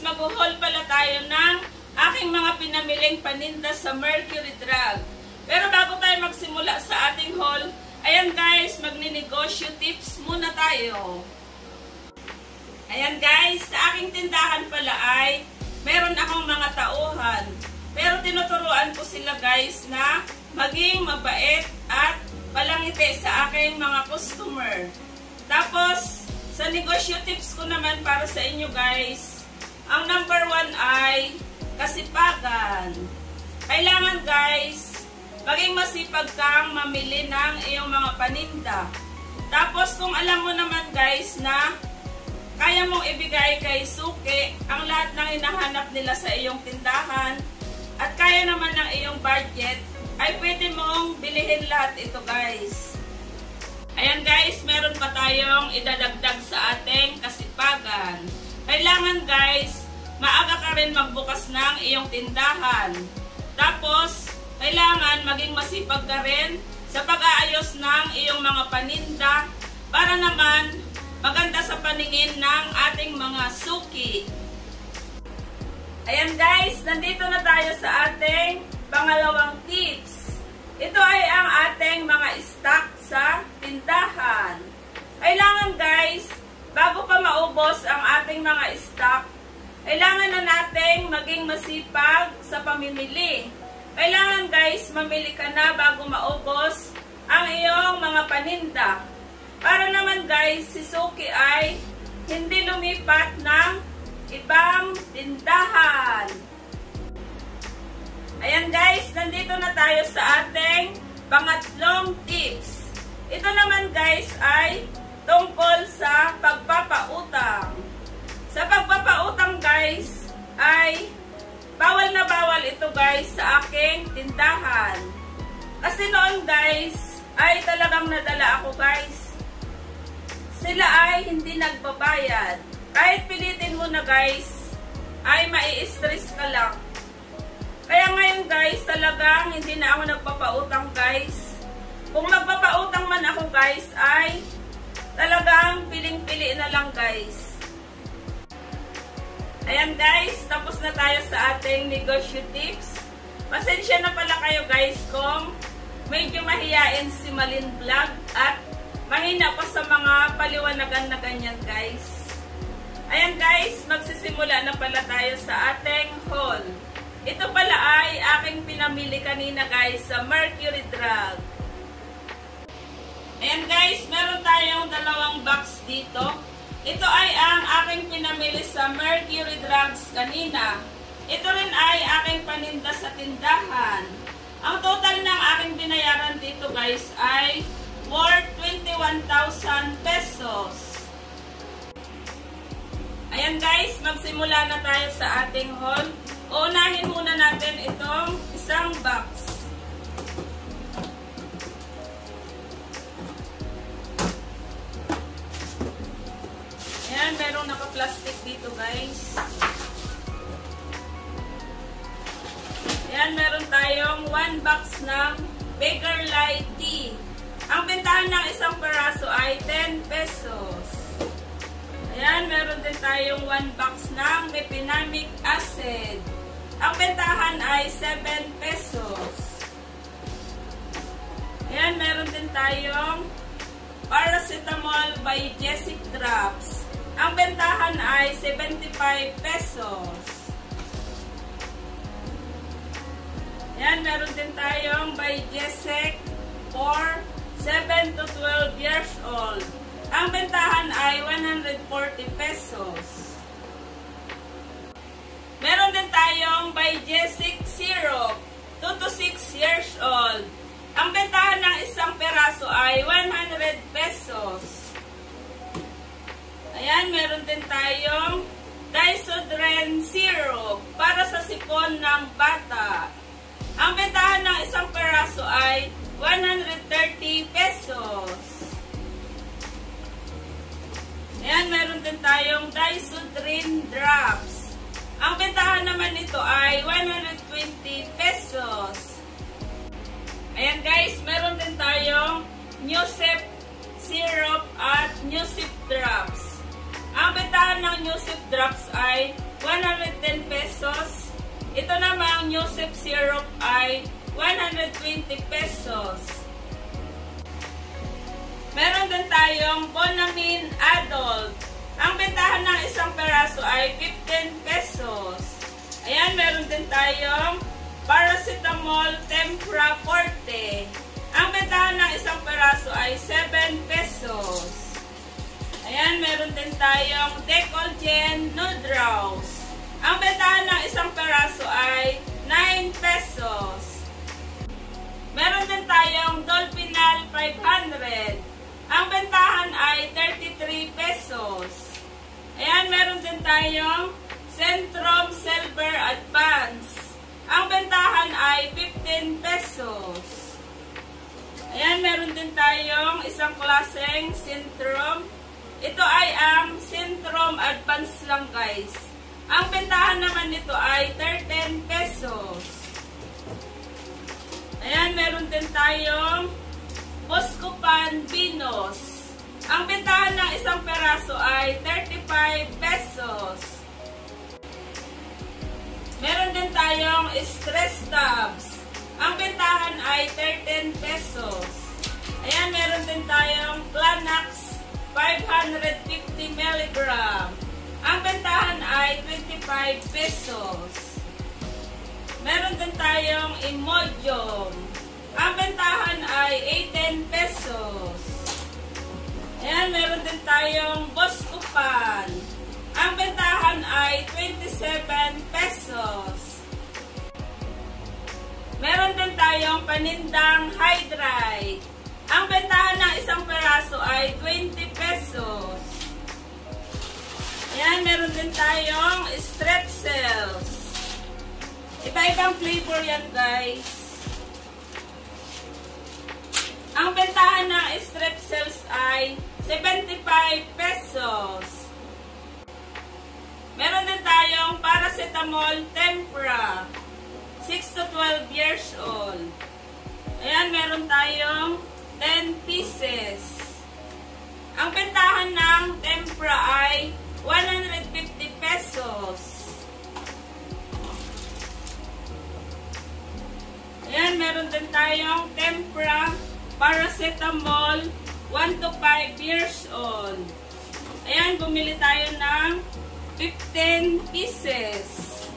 mag-haul pala tayo ng aking mga pinamiling paninda sa Mercury Drug. Pero bago tayo magsimula sa ating haul, ayan guys, magninegosyo tips muna tayo. Ayan guys, sa aking tindahan pala ay meron akong mga tauhan. Pero tinuturuan ko sila guys na maging mabait at palangiti sa aking mga customer. Tapos, sa negosyo tips ko naman para sa inyo guys, ang number 1 ay kasipagan. Kailangan guys, maging masipag kang mamili ng iyong mga paninda. Tapos kung alam mo naman guys na kaya mong ibigay kay suki ang lahat ng hinahanap nila sa iyong tindahan at kaya naman ng iyong budget, ay pwede mong bilihin lahat ito guys. Ayan guys, meron pa tayong idadagdag sa ating kasipagan. Kailangan guys, maaga ka rin magbukas ng iyong tindahan. Tapos, kailangan maging masipag ka rin sa pag-aayos ng iyong mga paninda para naman maganda sa paningin ng ating mga suki. Ayan guys, nandito na tayo sa ating pangalawang tips. Ito ay ang ating mga stock sa tindahan. Kailangan guys, bago pa maubos ang ating mga stock, kailangan na nating maging masipag sa pamimili. Kailangan guys, mamili ka na bago maubos ang iyong mga paninda. Para naman guys, si suki ay hindi lumipat ng ibang tindahan. Ayan guys, nandito na tayo sa ating pangatlong tips. Ito naman guys ay tungkol sa pagpapautang. Sa pagpapautang guys, ay bawal na bawal ito guys sa aking tindahan. Kasi noon guys, ay talagang nadala ako guys. Sila ay hindi nagbabayad. Kahit pilitin mo na guys, ay mai-stress ka lang. Kaya ngayon guys, talagang hindi na ako nagpapautang guys. Kung magpapautang man ako guys, ay talagang piling-pili na lang guys. Ayan guys, tapos na tayo sa ating negosyo tips. Pasensya na pala kayo guys kung medyo mahiyain si Malin Vlog at mahina pa sa mga paliwanagan na ganyan guys. Ayan guys, magsisimula na pala tayo sa ating haul. Ito pala ay aking pinamili kanina guys sa Mercury Drug. Ayan guys, meron tayong dalawang box dito. Ito ay ang aking pinamili sa Mercury Drugs kanina. Ito rin ay aking paninda sa tindahan. Ang total ng aking binayaran dito guys ay worth 21,000 pesos. Ayan guys, magsimula na tayo sa ating haul. Uunahin muna natin itong isang box. Ayan, merong naka-plastic dito guys. Ayan, meron tayong 1 box ng Baker Light Tea. Ang bentahan ng isang peraso ay 10 pesos. Ayan, meron din tayong 1 box ng Mefenamic Acid. Ang bentahan ay 7 pesos. Ayan, meron din tayong Paracetamol by Jessic Drops. Ang bentahan ay 75 pesos. Ayan, meron din tayong by Jessic for 7 to 12 years old. Ang bentahan ay 140 pesos. Meron din tayong by Jessic Syrup, 2 to 6 years old. Ang bentahan ng isang peraso ay 100 pesos. Ayan, meron din tayong Dysodren Syrup para sa sipon ng bata. Ang bentahan ng isang peraso ay 130 pesos. Ayan, meron din tayong Dysodren Drops. Ang bentahan naman nito ay 120 pesos. Ayan guys, meron din tayong Newsip Syrup at Newsip Drops. Ang bentahan ng Newsip Drops ay 110 pesos. Ito namang Yosef syrup ay 120 pesos. Meron din tayong Bonamine Adult. Ang bentahan ng isang peraso ay 15 pesos. Ayan, meron din tayong Paracetamol Tempra Forte. Ang bentahan ng isang peraso ay 7 pesos. Ayan, meron din tayong Decolgen Noodraws. Ang bentahan ng isang peraso ay 9 pesos. Meron din tayong Dolphinal 500. Ang bentahan ay 33 pesos. Ayan, meron din tayong Centrum Silver Advance. Ang bentahan ay 15 pesos. Ayan, meron din tayong isang klaseng Centrum. Ito ay ang Centrum Advance lang, guys. Ang bentahan naman nito ay 13 pesos. Ayan, meron din tayong Buscopan Venus. Ang bentahan ng isang peraso ay 35 pesos. Meron din tayong Stress Tabs. Ang bentahan ay 13 pesos. Ayan, meron din tayong Planax 550 mg. Ang bentahan ay 25 pesos. Meron din tayong Imodium. Ang bentahan ay 18 pesos. Ayan, meron din tayong Buscopan. Ang bentahan ay 27 pesos. Meron din tayong panindang Hydride. Ang bentahan ng isang peraso ay 20 pesos. Ayan, meron din tayong Strepsils. Iba-ibang flavor yan, guys. Ang bentahan ng Strepsils ay 75 pesos. Meron din tayong Paracetamol Tempra, 6 to 12 years old. Ayan, meron tayong 10 pieces. Ang bentahan ng Tempra ay 150 pesos. Ayan, meron din tayong Tempra Paracetamol 1 to 5 years old. Ayan, bumili tayo ng 15 pieces.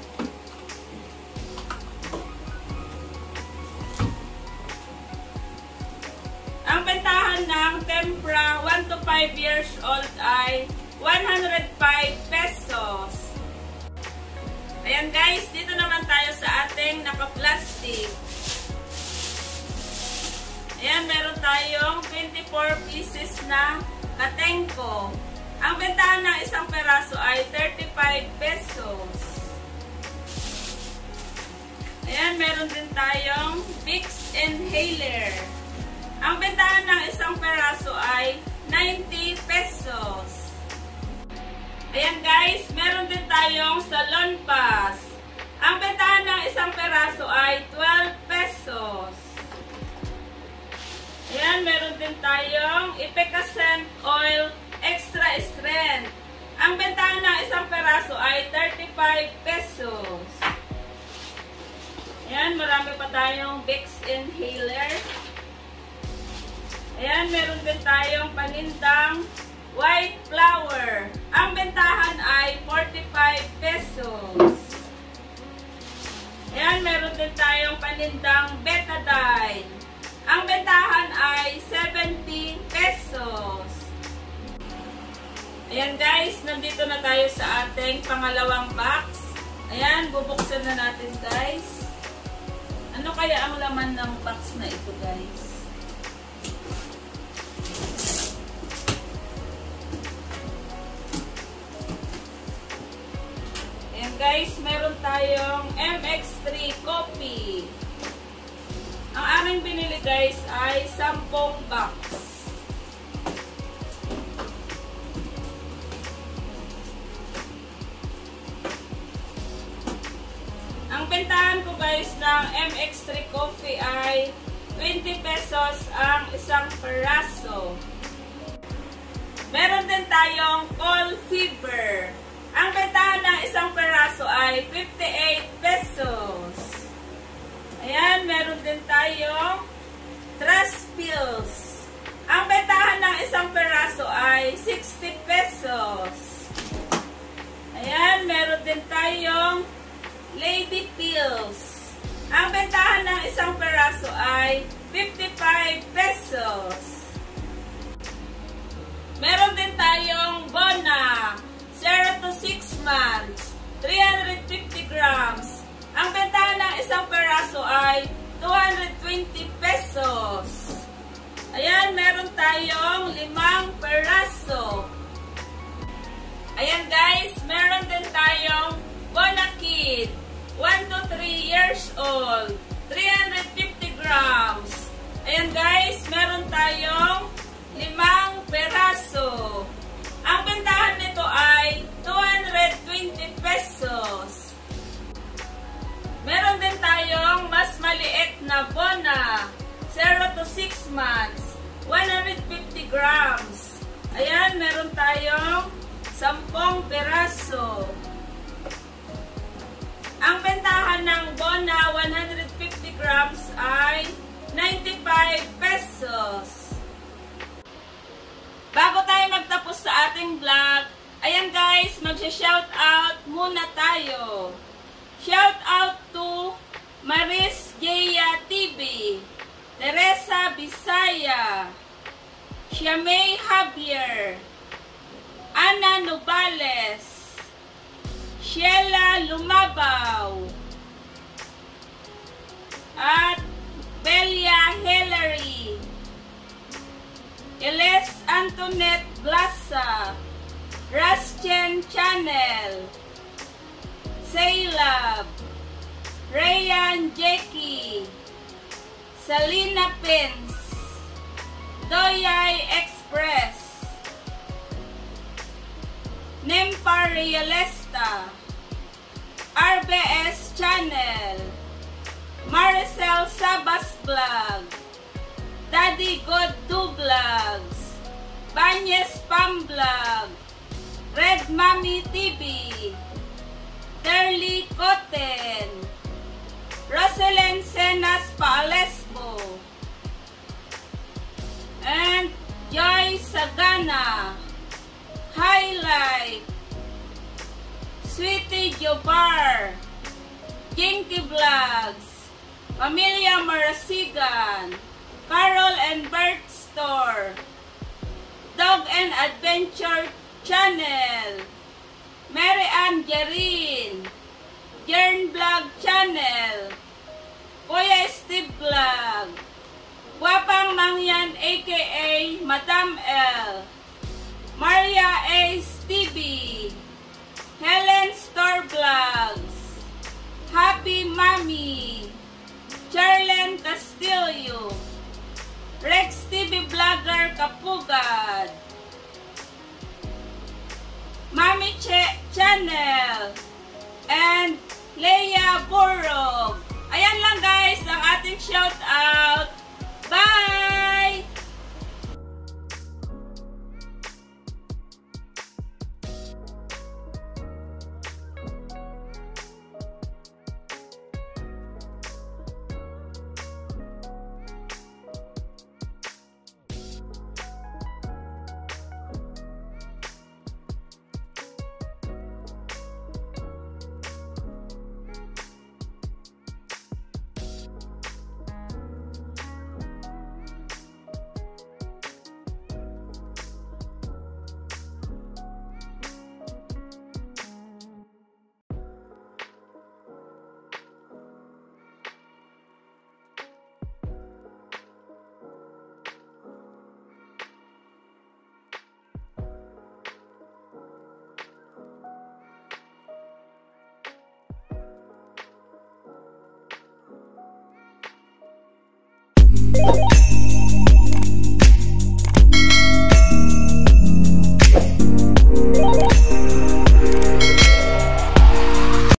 Ang bentahan ng Tempra 1 to 5 years old ay 105 pesos. Ayan, guys, dito naman tayo sa ating naka-plastic. Ayan, meron tayong 24 pieces na Katenko. Ang bentahan ng isang peraso ay 35 pesos. Ayan, meron din tayong Vicks Inhaler. Ang bentahan ng isang peraso ay 90 pesos. Ayan, guys, meron din tayong Salon Pass. Ang bentahan ng isang peraso ay 12 pesos. Ayan, meron din tayong Epicacent Oil Extra Strength. Ang bentahan ng isang peraso ay 35 pesos. Ayan, marami pa tayong Vicks Inhaler. Ayan, meron din tayong panindang White Flower. Ang bentahan ay 45 pesos. Ayan, meron din tayong panindang Betadine. Ang bentahan ay 70 pesos. Ayan, guys, nandito na tayo sa ating pangalawang box. Ayan, bubuksan na natin, guys. Ano kaya ang laman ng box na ito, guys? Ayan, guys, meron tayong MX3 coffee. Ang aming binili, guys, ay 10 box. Ang bentahan ko, guys, ng MX3 coffee ay 20 pesos ang isang peraso. Meron din tayong Call Fever. Ang bentahan ng isang peraso din tayong Lady Pills. Ang bentahan ng isang peraso ay 55 pesos. Meron din tayong Bona, 0 to 6 months, 350 grams. Ang bentahan ng isang peraso ay 220 pesos. Ayan, meron tayong 5 peraso. Ayan guys, meron din tayong Bona Kid, 1 to 3 years old, 350 grams. Ayan guys, meron tayong 5 peraso. Ang bentahan nito ay 220 pesos. Meron din tayong mas maliit na Bona, 0 to 6 months, 150 grams. Ayan, meron tayong 10 peraso. Ang bentahan ng Bona 150 grams ay 95 pesos. Bago tayo magtapos sa ating vlog, ayan guys, magsha-shoutout muna tayo. Shoutout to Maris Jeya TV, Teresa Bisaya, Siamay Javier, Ana Nubales, Sheila Lumabaw, at Belia Hillary, Eles Antoinette Blasa, Raschen Channel, Saylab, Rayan Jackie, Salina Pins, Doyay Express, Nempar Realesta, RBS Channel, Maricel Sabas Vlog, Daddy God 2 Vlogs, Banyes Pam Vlog, Red Mommy TV, Derly Coten, Roselen Senas Paalesbo, and Joy Sagana, Highlight, Sweetie Jobar, Jinky Vlogs, Pamilya Marasigan, Carol and Bert Store, Dog and Adventure Channel, Mary Ann Jarin, Jern Vlog Channel, Kuya Steve Vlog, Guapang Mangyan aka Madam L, Maria A. Stevie, Helen Store Vlogs, Happy Mommy, Charlene Castillo, Rex TV Vlogger Kapugad, Mami Channel, and Leia Borog. Ayan lang guys ang ating shoutout. Bye!